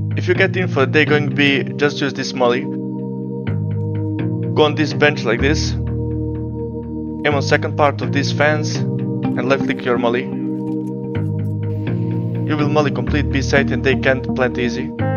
If you get info, they're going to be just use this molly. Go on this bench like this. Aim on second part of this fence and left click your molly. You will molly complete B site and they can't plant easy.